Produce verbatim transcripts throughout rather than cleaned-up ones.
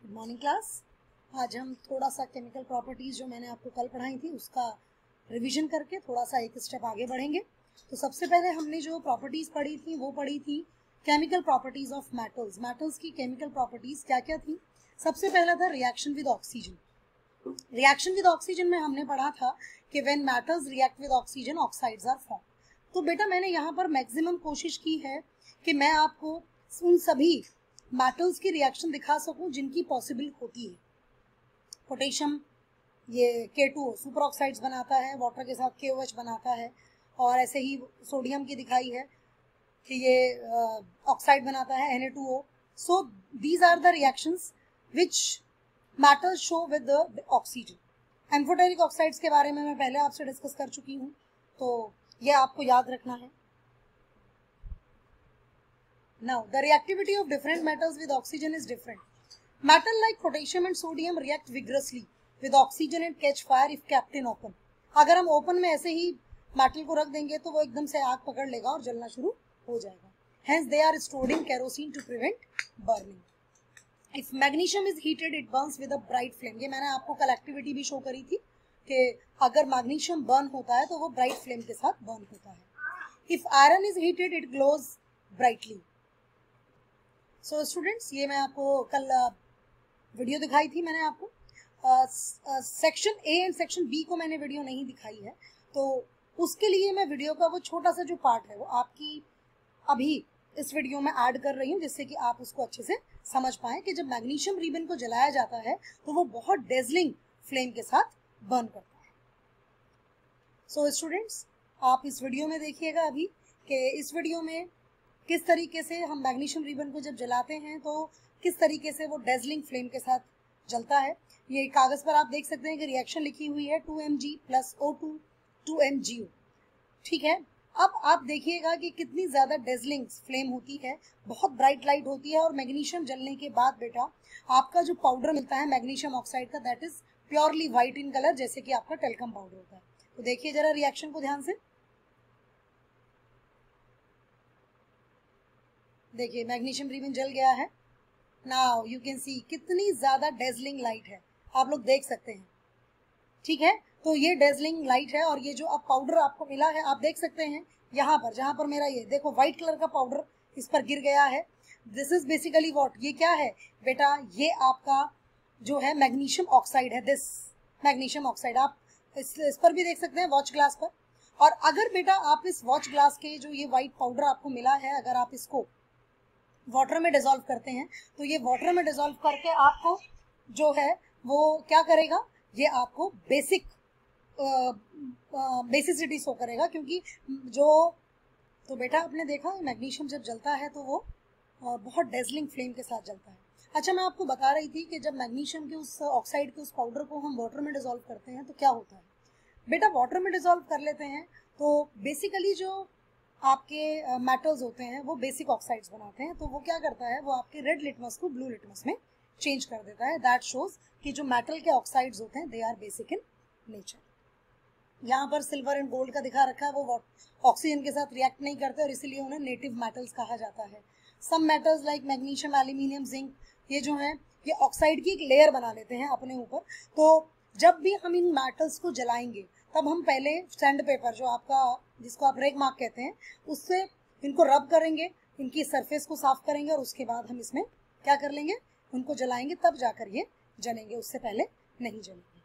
Good morning class. आज हम थोड़ा सा केमिकल प्रॉपर्टीज जो मैंने आपको कल पढ़ाई थी उसका रिवीजन करके थोड़ा सा एक स्टेप आगे बढ़ेंगे। तो सबसे पहले हमने जो प्रॉपर्टीज पढ़ी थी वो पढ़ी थी chemical properties of metals. Metals की केमिकल प्रॉपर्टीज क्या क्या थी? सबसे पहला था reaction with oxygen. Reaction with oxygen में हमने पढ़ा था कि when metals react with oxygen oxides are form. तो बेटा मैंने यहाँ पर मैक्सिमम कोशिश की है कि मैं आपको उन सभी मेटल्स की रिएक्शन दिखा सकूं जिनकी पॉसिबल होती है। पोटेशियम ये के टू ओ सुपर ऑक्साइड्स बनाता है, वाटर के साथ के ओ एच बनाता है, और ऐसे ही सोडियम की दिखाई है कि ये ऑक्साइड बनाता है N A two O. So these are the reactions which metals show with the oxygen. Amphoteric oxides के बारे में मैं पहले आपसे डिस्कस कर चुकी हूँ, तो ये आपको याद रखना है। Now, the reactivity of different metals with oxygen is different. Metal like potassium and sodium react vigorously with oxygen and catch fire if kept in open. अगर हम ओपन में ऐसे ही मेटल को रख देंगे तो वो एकदम से आग पकड़ लेगा और जलना शुरू हो जाएगा। Hence, they are stored in kerosene to prevent burning. If magnesium is heated, it burns with a bright flame. ये मैंने आपको कल एक्टिविटी भी शो करी थी कि अगर मैग्नीशियम बर्न होता है तो वो ब्राइट फ्लेम के साथ बर्न होता है। If iron is heated, it glows brightly. So so, students ये मैं आपको कल वीडियो दिखाई थी मैंने आपको। Section A and section B को मैंने वीडियो नहीं दिखाई है, तो उसके लिए मैं वीडियो का वो छोटा सा जो पार्ट है वो आपकी अभी इस वीडियो में ऐड कर रही हूँ, जिससे कि आप उसको अच्छे से समझ पाएँ कि जब मैग्नीशियम रिबन को जलाया जाता है तो वो बहुत डेजलिंग फ्लेम के साथ बर्न करता है। सो so, स्टूडेंट्स आप इस वीडियो में देखिएगा अभी कि इस वीडियो में किस तरीके से हम मैग्नीशियम रिबन को जब जलाते हैं तो किस तरीके से वो डेजलिंग फ्लेम के साथ जलता है। ये कागज पर आप देख सकते हैं कि रिएक्शन लिखी हुई है two M G plus O two two M G O. ठीक है, अब आप देखिएगा कि कितनी ज्यादा डेजलिंग फ्लेम होती है, बहुत ब्राइट लाइट होती है, और मैग्नीशियम जलने के बाद बेटा आपका जो पाउडर मिलता है मैग्नीशियम ऑक्साइड का, that is purely white in colour, जैसे कि आपका टेल्कम पाउडर होता है। तो देखिए जरा रिएक्शन को ध्यान से देखिए, मैग्नीशियम रिबन जल गया है। नाउ यू कैन सी कितनी ज्यादा डेजलिंग लाइट है, आप लोग देख सकते हैं। ठीक है, तो ये डेजलिंग लाइट है, और ये जो अब पाउडर आपको मिला है आप देख सकते हैं यहाँ पर, जहां पर मेरा ये देखो व्हाइट कलर का पाउडर इस पर गिर गया है। दिस इज बेसिकली व्हाट, ये क्या है बेटा, ये आपका जो है मैग्नीशियम ऑक्साइड है। दिस मैग्नीशियम ऑक्साइड आप इस, इस पर भी देख सकते हैं वॉच ग्लास पर। और अगर बेटा आप इस वॉच ग्लास के जो ये व्हाइट पाउडर आपको मिला है, अगर आप इसको वाटर में डिसॉल्व करते हैं तो ये वाटर में डिसॉल्व करके आपको जो है वो क्या करेगा, ये आपको बेसिक बेसिसिटी शो करेगा, क्योंकि जो तो बेटा आपने देखा मैग्नीशियम जब जलता है तो वो आ, बहुत डेजलिंग फ्लेम के साथ जलता है। अच्छा, मैं आपको बता रही थी कि जब मैग्नीशियम के उस ऑक्साइड के उस पाउडर को हम वाटर में डिसॉल्व करते हैं तो क्या होता है बेटा, वाटर में डिसॉल्व कर लेते हैं तो बेसिकली जो आपके मेटल्स uh, होते हैं वो बेसिक ऑक्साइड्स बनाते हैं, तो वो क्या करता है, वो आपके रेड लिटमस को ब्लू लिटमस में चेंज कर देता है। दैट शोज कि जो मेटल के ऑक्साइड्स होते हैं they are basic in nature. यहाँ पर सिल्वर एंड गोल्ड का दिखा रखा है, वो ऑक्सीजन के साथ रिएक्ट नहीं करते और इसीलिए उन्हें नेटिव मेटल्स कहा जाता है। Some metals like magnesium, aluminium, zinc, ये जो है ये ऑक्साइड की एक लेयर बना लेते हैं अपने ऊपर। तो जब भी हम इन मेटल्स को जलाएंगे तब हम पहले सैंड पेपर, जो आपका जिसको आप रेग मार्क कहते हैं, उससे इनको रब करेंगे, इनकी सरफेस को साफ करेंगे, और उसके बाद हम इसमें क्या कर लेंगे, उनको जलाएंगे, तब जाकर ये जलेंगे, उससे पहले नहीं जलेंगे।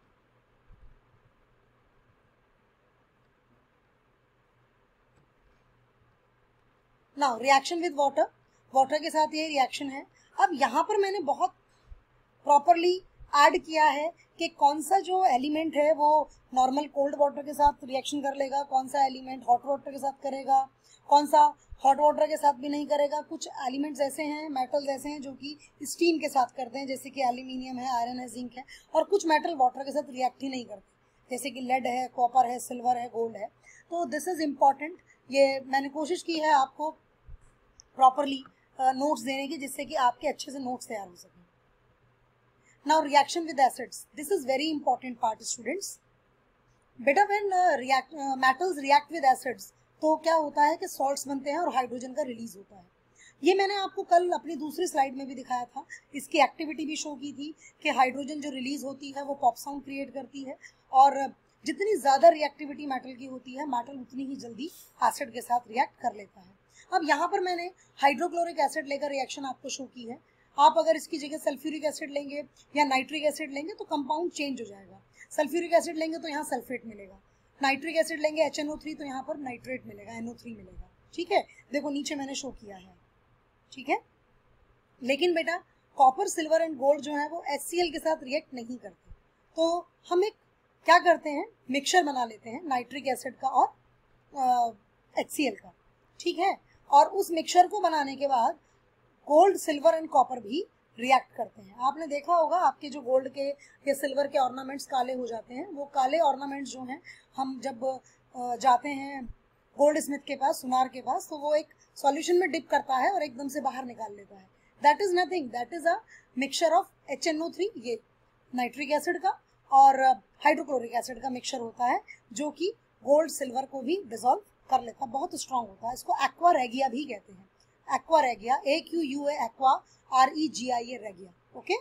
Now reaction with water, water के साथ ये रिएक्शन है। अब यहाँ पर मैंने बहुत प्रॉपरली ऐड किया है कि कौन सा जो एलिमेंट है वो नॉर्मल कोल्ड वाटर के साथ रिएक्शन कर लेगा, कौन सा एलिमेंट हॉट वाटर के साथ करेगा, कौन सा हॉट वाटर के साथ भी नहीं करेगा। कुछ एलिमेंट्स ऐसे हैं, मेटल्स ऐसे हैं जो कि स्टीम के साथ करते हैं, जैसे कि एल्यूमिनियम है, आयरन है, जिंक है, और कुछ मेटल वाटर के साथ रिएक्ट ही नहीं करते, जैसे कि लेड है, कॉपर है, सिल्वर है, गोल्ड है। तो दिस इज इम्पॉर्टेंट, ये मैंने कोशिश की है आपको प्रॉपरली नोट्स देने की, जिससे कि आपके अच्छे से नोट्स तैयार हो सकें। Now reaction with acids, this is very important part students. बेटा when uh, react uh, metals react with acids तो क्या होता है कि salts बनते हैं और हाइड्रोजन का रिलीज होता है। ये मैंने आपको कल अपनी दूसरी स्लाइड में भी दिखाया था, इसकी एक्टिविटी भी शो की थी कि हाइड्रोजन जो रिलीज होती है वो पॉप साउंड क्रिएट करती है, और जितनी ज़्यादा रिएक्टिविटी मेटल की होती है मेटल उतनी ही जल्दी एसिड के साथ रिएक्ट कर लेता है। अब यहाँ पर मैंने हाइड्रोक्लोरिक एसिड लेकर रिएक्शन आपको शो की है। आप अगर इसकी जगह सल्फ्यूरिक एसिड लेंगे या नाइट्रिक एसिड लेंगे तो कंपाउंड चेंज हो जाएगा। सल्फ्यूरिक एसिड लेंगे तो यहाँ सल्फेट मिलेगा, नाइट्रिक एसिड लेंगे एच एन ओ थ्री तो यहाँ पर नाइट्रेट मिलेगा, एन ओ थ्री मिलेगा। ठीक है, देखो नीचे मैंने शो किया है। ठीक है, लेकिन बेटा कॉपर सिल्वर एंड गोल्ड जो है वो एच सी एल के साथ रिएक्ट नहीं करते, तो हम एक क्या करते हैं, मिक्सचर बना लेते हैं नाइट्रिक एसिड का और एच सी एल का। ठीक है, और उस मिक्सचर को बनाने के बाद गोल्ड सिल्वर एंड कॉपर भी रिएक्ट करते हैं। आपने देखा होगा आपके जो गोल्ड के या सिल्वर के ऑर्नामेंट्स काले हो जाते हैं, वो काले ऑर्नामेंट्स जो हैं हम जब जाते हैं गोल्ड स्मिथ के पास, सुनार के पास, तो वो एक सॉल्यूशन में डिप करता है और एकदम से बाहर निकाल लेता है। That is nothing, that is a mixture of H N O three, ये नाइट्रिक एसिड का और हाइड्रोक्लोरिक एसिड का मिक्सचर होता है जो कि गोल्ड सिल्वर को भी डिसॉल्व कर लेता है, बहुत स्ट्रांग होता है। इसको एक्वा रेगिया भी कहते हैं, aqua regia, A Q U A aqua, R E G I A regia. Okay,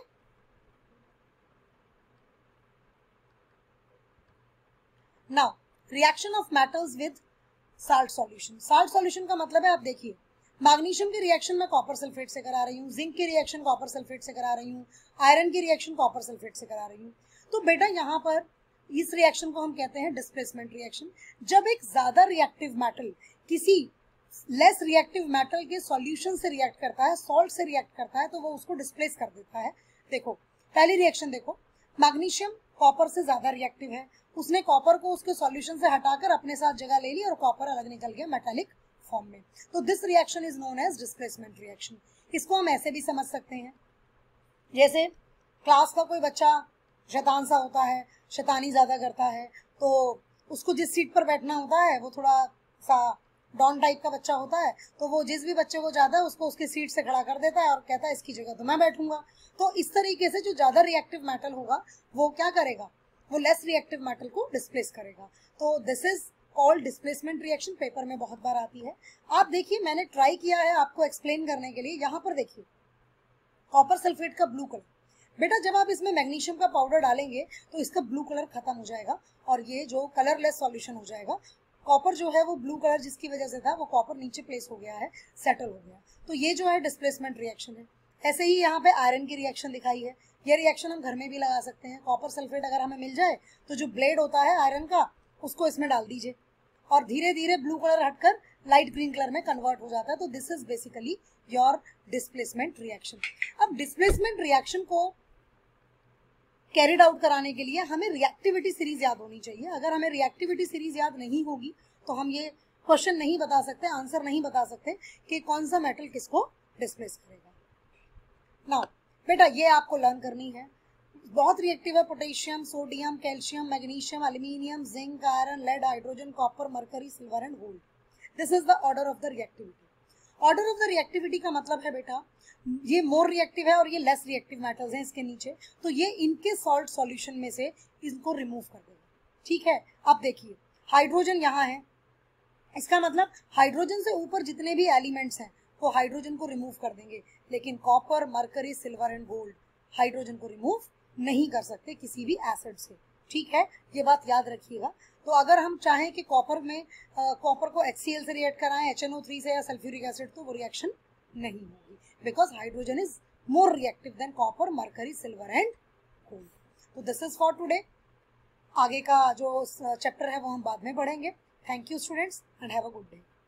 now reaction of metals with salt solution. Salt solution का मतलब है, आप देखिए मैग्नीशियम की रिएक्शन मैं कॉपर सल्फेट से करा रही हूँ, जिंक की रिएक्शन कॉपर सल्फेट से करा रही हूँ, आयरन की रिएक्शन कॉपर सल्फेट से करा रही हूँ। तो बेटा यहाँ पर इस रिएक्शन को हम कहते हैं डिस्प्लेसमेंट रिएक्शन। जब एक ज्यादा रिएक्टिव मेटल किसी लेस रिएक्टिव मेटल के सॉल्यूशन से रिएक्ट करता है, सॉल्ट से रिएक्ट करता है, तो वो उसको डिस्प्लेस कर देता है। देखो पहली रिएक्शन देखो, मैग्नीशियम कॉपर से ज्यादा रिएक्टिव है, उसने कॉपर को उसके सॉल्यूशन से हटाकर अपने साथ जगह ले ली और कॉपर अलग निकल गया मेटालिक फॉर्म में। तो this reaction is known as displacement reaction. इसको हम ऐसे भी समझ सकते हैं, जैसे क्लास का कोई बच्चा शैतान सा होता है, शैतानी ज्यादा करता है, तो उसको जिस सीट पर बैठना होता है वो थोड़ा सा डॉन टाइप का बच्चा होता है, तो वो जिस भी बच्चे को चाहता है उसको उसकी सीट से खड़ा कर देता है और कहता है इसकी जगह तो मैं बैठूंगा। तो इस तरीके से जो ज्यादा रिएक्टिव मेटल होगा वो क्या करेगा, वो लेस रिएक्टिव मेटल को डिस्प्लेस करेगा। तो this is called displacement reaction, paper में बहुत बार आती है। आप देखिए मैंने ट्राई किया है आपको एक्सप्लेन करने के लिए। यहाँ पर देखिए कॉपर सल्फेट का ब्लू कलर, बेटा जब आप इसमें मैग्नीशियम का पाउडर डालेंगे तो इसका ब्लू कलर खत्म हो जाएगा और ये जो कलरलेस सॉल्यूशन हो जाएगा। कॉपर जो है वो ब्लू कलर जिसकी वजह से था वो कॉपर नीचे प्लेस हो गया है, सेटल हो गया, तो ये जो है डिस्प्लेसमेंट रिएक्शन है। ऐसे ही यहाँ पे आयरन की रिएक्शन दिखाई है, ये रिएक्शन हम घर में भी लगा सकते हैं। कॉपर सल्फेट अगर हमें मिल जाए तो जो ब्लेड होता है आयरन का उसको इसमें डाल दीजिए और धीरे धीरे ब्लू कलर हटकर लाइट ग्रीन कलर में कन्वर्ट हो जाता है। तो this is basically your displacement reaction. अब डिस्प्लेसमेंट रिएक्शन को कैरिड आउट कराने के लिए हमें रिएक्टिविटी सीरीज याद होनी चाहिए। अगर हमें रिएक्टिविटी सीरीज याद नहीं होगी तो हम ये क्वेश्चन नहीं बता सकते, आंसर नहीं बता सकते कि कौन सा मेटल किसको डिस्प्लेस करेगा। नाउ बेटा ये आपको लर्न करनी है, बहुत रिएक्टिव है, potassium, sodium, calcium, magnesium, aluminium, zinc, iron, lead, hydrogen, copper, mercury, silver and gold. This is the order of the reactivity. Order of the reactivity का मतलब है बेटा ये मोर रिएक्टिव है और ये लेस रिएक्टिव मेटल्स हैं इसके नीचे, तो ये इनके सॉल्ट सॉल्यूशन में से इनको रिमूव कर देगा। ठीक है, अब देखिए हाइड्रोजन यहाँ है, इसका मतलब हाइड्रोजन से ऊपर जितने भी एलिमेंट्स हैं वो हाइड्रोजन को रिमूव कर देंगे, लेकिन copper, mercury, silver and gold hydrogen को रिमूव नहीं कर सकते किसी भी एसिड से। ठीक है, ये बात याद रखिएगा। तो अगर हम चाहें कि कॉपर में कॉपर को एच सी एल से रिएक्ट कराएं, एच एन ओ थ्री से या सल्फ्यूरिक एसिड, तो वो रिएक्शन नहीं होगी, because hydrogen is more reactive than copper, mercury, silver and gold. तो दिस इज फॉर टुडे। आगे का जो चैप्टर है वो हम बाद में पढ़ेंगे। Thank you students and have a good day.